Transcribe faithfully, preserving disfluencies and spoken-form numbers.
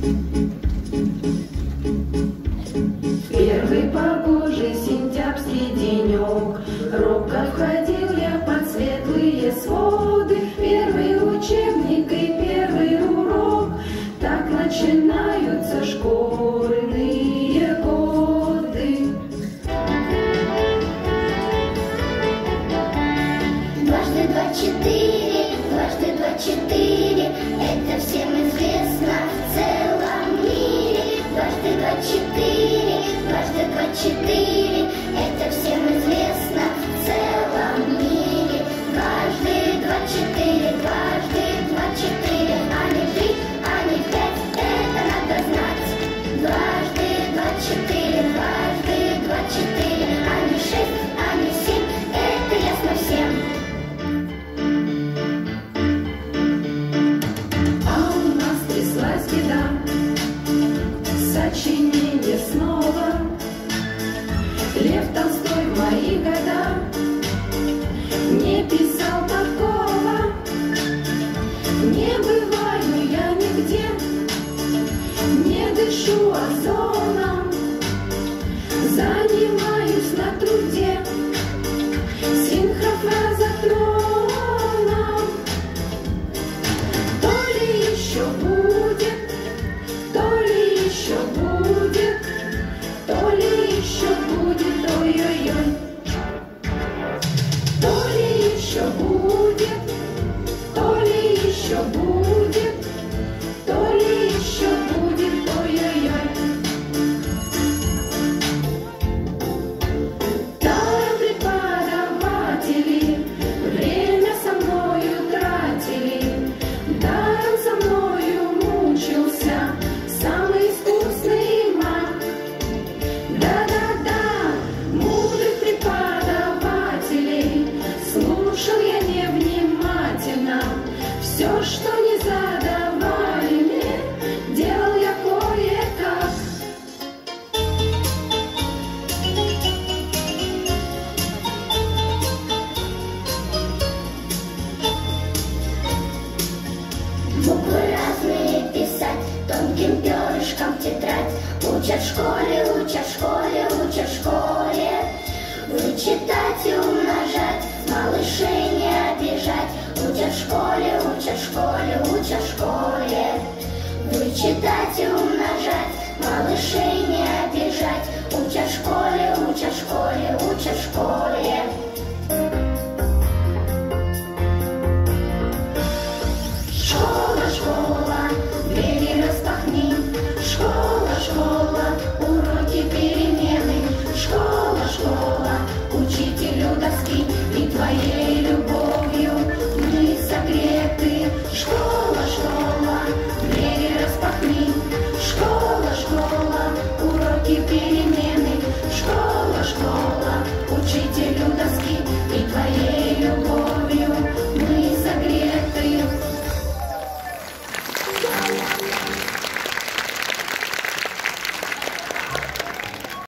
Первый погожий сентябрьский денек, робко входил я под светлые своды. Первый учебник и первый урок, так начинаются школьные годы. Дважды два четыре, дважды два четыре, это всем известно в целом мире. Дважды два четыре, дважды два четыре, это всем известно в целом мире. Дважды два четыре, дважды два четыре, а не три, а не пять, это надо знать. Дважды два четыре, дважды два четыре, а не шесть, а не семь, это ясно всем. А у нас тряслась беда, сочинение снова. Лев Толстой в мои года не писал такого. Не бываю я нигде, не дышу озоном, занимаюсь на труде синхрофразотроном. То ли еще будет, то ли еще будет, то ли еще будет, ой-ой-ой. То ли еще будет, то ли еще будет, то ли еще будет, ой-ой-ой. Там преподаватели время со мною тратили, даром со мною мучился самый искусный маг. Да-да-да, мудрых преподавателей слушал я невнимательно. Все, что не задавали мне, делал я кое-как. Буквы разные писать, тонким перышком в тетрадь. Учат в школе, учат в школе, учат в школе. Вычитать и умножать, малышей не обижать. Учат в школе, учат в школе, учат в школе. Вычитать и умножать, малышей не обижать. Учат в школе, учат в школе, учат в школе.